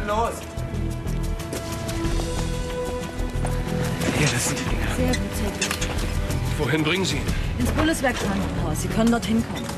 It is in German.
denn los? Hier, das sind die Dinger. Sehr gut, sehr gut. Wohin bringen Sie ihn? Ins Bundeswehrkrankenhaus. Sie können dorthin kommen.